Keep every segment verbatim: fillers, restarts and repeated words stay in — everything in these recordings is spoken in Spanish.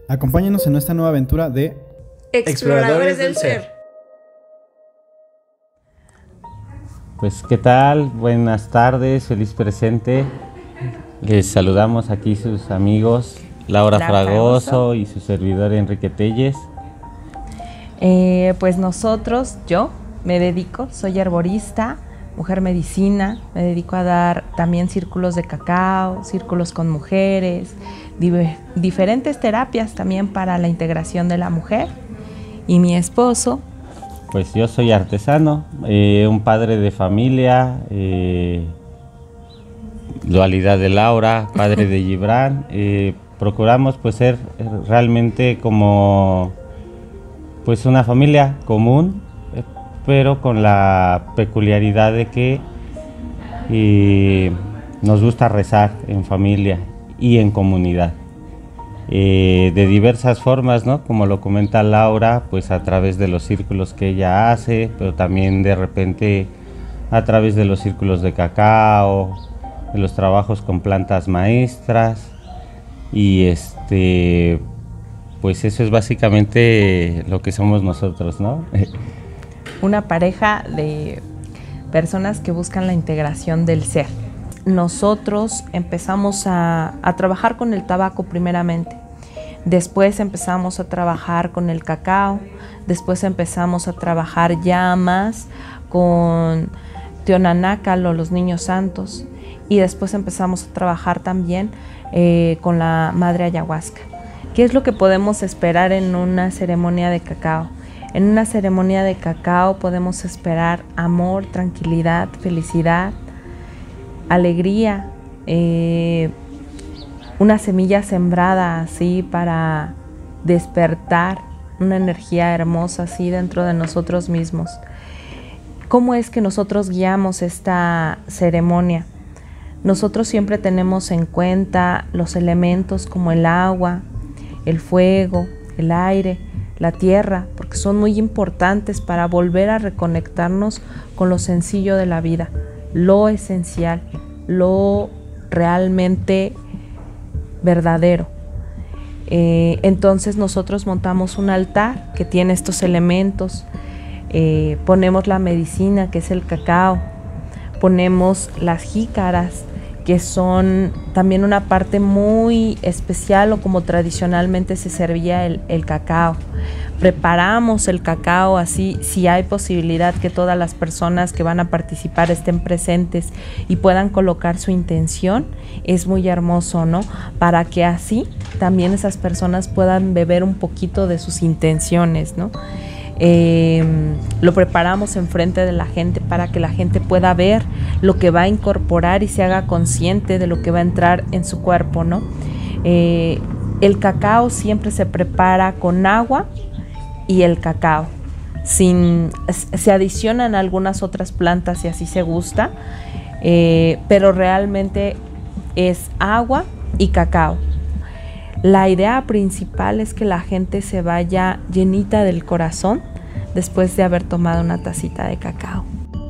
Acompáñenos en esta nueva aventura de Exploradores del Ser. Pues qué tal, buenas tardes, feliz presente. Les saludamos aquí sus amigos Laura, Laura Fragoso, Fragoso y su servidor Enrique Telles. Eh, pues nosotros, yo me dedico, soy arborista, mujer medicina, me dedico a dar también círculos de cacao, círculos con mujeres, div- diferentes terapias también para la integración de la mujer. Y mi esposo. Pues yo soy artesano, eh, un padre de familia, eh, dualidad de Laura, padre de Gibran. Eh, procuramos pues ser realmente como pues una familia común, eh, pero con la peculiaridad de que eh, nos gusta rezar en familia y en comunidad. Eh, de diversas formas, ¿no? Como lo comenta Laura, pues a través de los círculos que ella hace, pero también de repente a través de los círculos de cacao, de los trabajos con plantas maestras, y este, pues eso es básicamente lo que somos nosotros, ¿no? Una pareja de personas que buscan la integración del ser. Nosotros empezamos a, a trabajar con el tabaco primeramente, después empezamos a trabajar con el cacao, después empezamos a trabajar ya más con Teonanácalo, los niños santos, y después empezamos a trabajar también eh, con la madre ayahuasca. ¿Qué es lo que podemos esperar en una ceremonia de cacao? En una ceremonia de cacao podemos esperar amor, tranquilidad, felicidad, alegría, eh, una semilla sembrada así para despertar una energía hermosa así dentro de nosotros mismos. ¿Cómo es que nosotros guiamos esta ceremonia? Nosotros siempre tenemos en cuenta los elementos como el agua, el fuego, el aire, la tierra, porque son muy importantes para volver a reconectarnos con lo sencillo de la vida, lo esencial, lo realmente verdadero. Eh, entonces nosotros montamos un altar que tiene estos elementos, eh, ponemos la medicina que es el cacao, ponemos las jícaras que son también una parte muy especial o como tradicionalmente se servía el, el cacao. Preparamos el cacao así, si hay posibilidad que todas las personas que van a participar estén presentes y puedan colocar su intención, es muy hermoso, ¿no? Para que así también esas personas puedan beber un poquito de sus intenciones, ¿no? Eh, lo preparamos enfrente de la gente para que la gente pueda ver lo que va a incorporar y se haga consciente de lo que va a entrar en su cuerpo, ¿no? Eh, el cacao siempre se prepara con agua y el cacao. Sin, se adicionan algunas otras plantas si así se gusta, eh, pero realmente es agua y cacao. La idea principal es que la gente se vaya llenita del corazón después de haber tomado una tacita de cacao.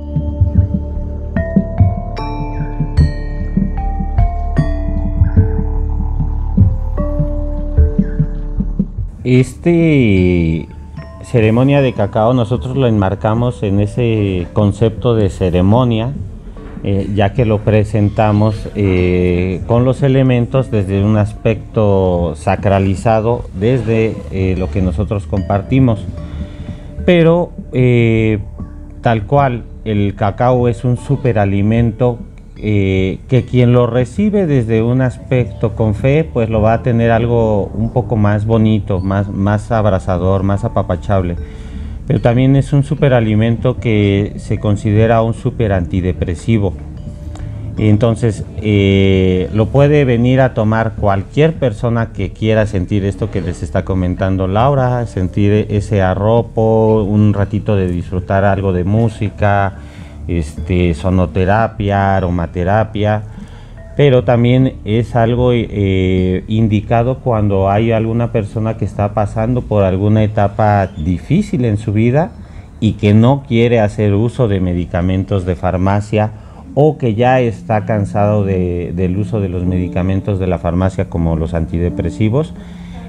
Este ceremonia de cacao nosotros lo enmarcamos en ese concepto de ceremonia, eh, ya que lo presentamos eh, con los elementos desde un aspecto sacralizado, desde eh, lo que nosotros compartimos. Pero eh, tal cual, el cacao es un superalimento eh, que quien lo recibe desde un aspecto con fe, pues lo va a tener algo un poco más bonito, más, más abrazador, más apapachable. Pero también es un superalimento que se considera un super antidepresivo. Entonces eh, lo puede venir a tomar cualquier persona que quiera sentir esto que les está comentando Laura, sentir ese arropo, un ratito de disfrutar algo de música, este, sonoterapia, aromaterapia, pero también es algo eh, indicado cuando hay alguna persona que está pasando por alguna etapa difícil en su vida y que no quiere hacer uso de medicamentos de farmacia, o que ya está cansado de, del uso de los medicamentos de la farmacia como los antidepresivos,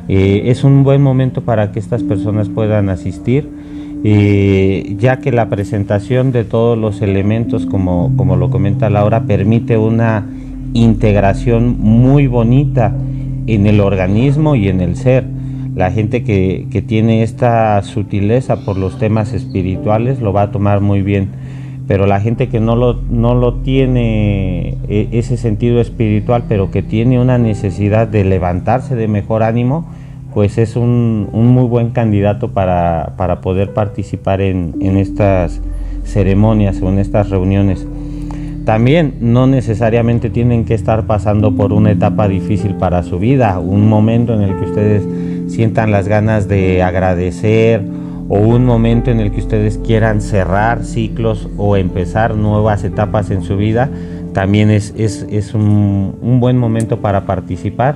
Eh, es un buen momento para que estas personas puedan asistir, eh, ya que la presentación de todos los elementos, como, como lo comenta Laura, permite una integración muy bonita en el organismo y en el ser. La gente que, que tiene esta sutileza por los temas espirituales lo va a tomar muy bien, pero la gente que no lo, no lo tiene ese sentido espiritual, pero que tiene una necesidad de levantarse de mejor ánimo, pues es un, un muy buen candidato para, para poder participar en, en estas ceremonias o en estas reuniones. También no necesariamente tienen que estar pasando por una etapa difícil para su vida, un momento en el que ustedes sientan las ganas de agradecer, o un momento en el que ustedes quieran cerrar ciclos o empezar nuevas etapas en su vida, también es, es, es un, un buen momento para participar.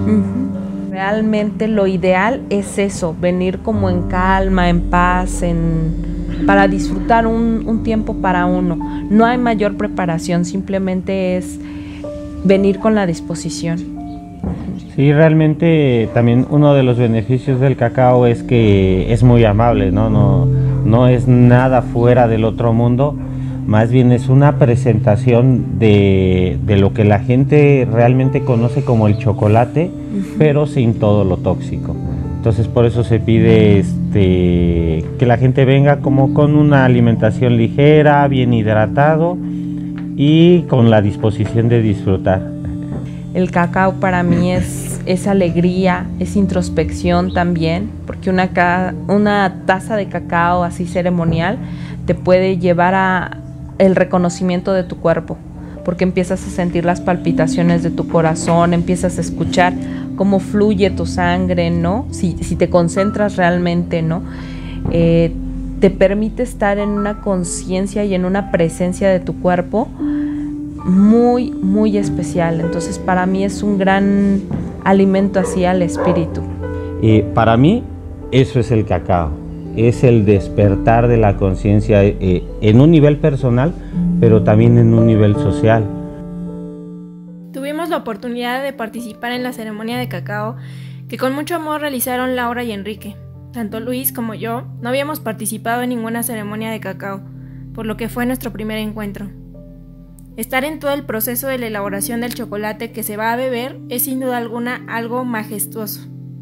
Realmente lo ideal es eso, venir como en calma, en paz, en, para disfrutar un, un tiempo para uno. No hay mayor preparación, simplemente es venir con la disposición. Sí, realmente también uno de los beneficios del cacao es que es muy amable, ¿no? No, no es nada fuera del otro mundo, más bien es una presentación de, de lo que la gente realmente conoce como el chocolate, uh-huh. pero sin todo lo tóxico. Entonces por eso se pide este, que la gente venga como con una alimentación ligera, bien hidratado y con la disposición de disfrutar. El cacao para mí es, es alegría, es introspección también, porque una, ca una taza de cacao así ceremonial te puede llevar a el reconocimiento de tu cuerpo, porque empiezas a sentir las palpitaciones de tu corazón, empiezas a escuchar cómo fluye tu sangre, ¿no? Si, si te concentras realmente, ¿no? Eh, te permite estar en una conciencia y en una presencia de tu cuerpo muy, muy especial. Entonces para mí es un gran alimento así al espíritu. Y para mí eso es el cacao, es el despertar de la conciencia eh, en un nivel personal, pero también en un nivel social. Tuvimos la oportunidad de participar en la ceremonia de cacao que con mucho amor realizaron Laura y Enrique. Tanto Luis como yo no habíamos participado en ninguna ceremonia de cacao, por lo que fue nuestro primer encuentro. Estar en todo el proceso de la elaboración del chocolate que se va a beber es sin duda alguna algo majestuoso.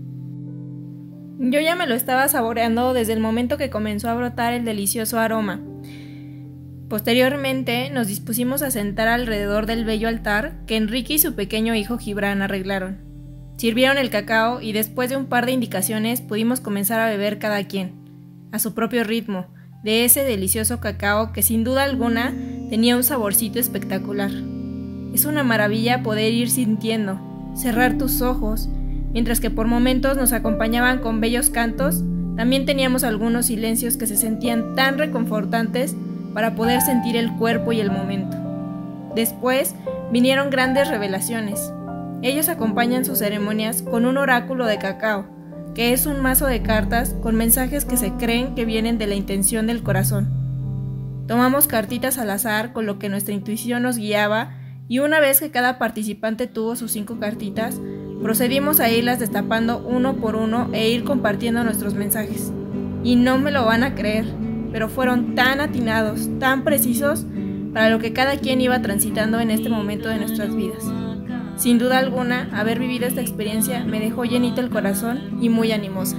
Yo ya me lo estaba saboreando desde el momento que comenzó a brotar el delicioso aroma. Posteriormente nos dispusimos a sentar alrededor del bello altar que Enrique y su pequeño hijo Gibran arreglaron. Sirvieron el cacao y después de un par de indicaciones pudimos comenzar a beber cada quien, a su propio ritmo, de ese delicioso cacao que sin duda alguna tenía un saborcito espectacular. Es una maravilla poder ir sintiendo, cerrar tus ojos, mientras que por momentos nos acompañaban con bellos cantos, también teníamos algunos silencios que se sentían tan reconfortantes para poder sentir el cuerpo y el momento. Después vinieron grandes revelaciones. Ellos acompañan sus ceremonias con un oráculo de cacao, que es un mazo de cartas con mensajes que se creen que vienen de la intención del corazón. Tomamos cartitas al azar con lo que nuestra intuición nos guiaba y una vez que cada participante tuvo sus cinco cartitas, procedimos a irlas destapando uno por uno e ir compartiendo nuestros mensajes. Y no me lo van a creer, pero fueron tan atinados, tan precisos para lo que cada quien iba transitando en este momento de nuestras vidas. Sin duda alguna, haber vivido esta experiencia me dejó llenito el corazón y muy animosa.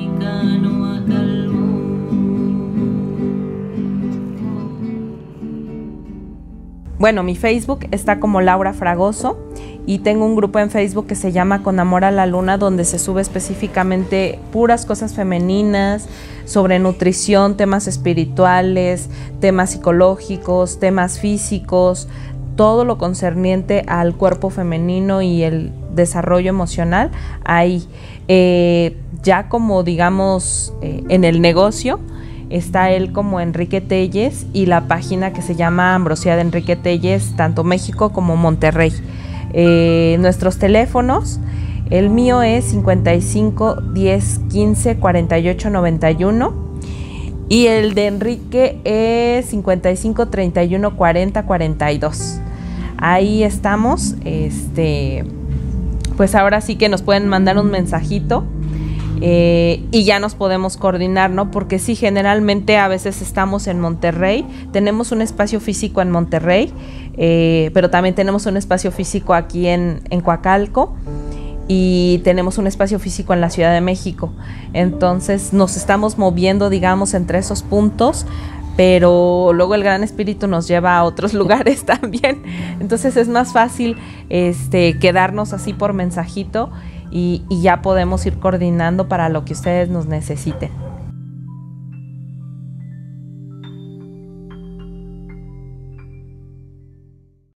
Bueno, mi Facebook está como Laura Fragoso y tengo un grupo en Facebook que se llama Con Amor a la Luna, donde se sube específicamente puras cosas femeninas, sobre nutrición, temas espirituales, temas psicológicos, temas físicos, todo lo concerniente al cuerpo femenino y el desarrollo emocional. Ahí, eh, ya como digamos eh, en el negocio, está él como Enrique Telles y la página que se llama Ambrosía de Enrique Telles, tanto México como Monterrey. Eh, nuestros teléfonos, el mío es cincuenta y cinco, diez, quince, cuarenta y ocho, noventa y uno y el de Enrique es cincuenta y cinco, treinta y uno, cuarenta, cuarenta y dos. Ahí estamos, este, pues ahora sí que nos pueden mandar un mensajito eh, y ya nos podemos coordinar, ¿no? Porque sí, generalmente a veces estamos en Monterrey, tenemos un espacio físico en Monterrey, eh, pero también tenemos un espacio físico aquí en, en Coacalco, y tenemos un espacio físico en la Ciudad de México. Entonces nos estamos moviendo, digamos, entre esos puntos, pero luego el Gran Espíritu nos lleva a otros lugares también. Entonces es más fácil este, quedarnos así por mensajito y, y ya podemos ir coordinando para lo que ustedes nos necesiten.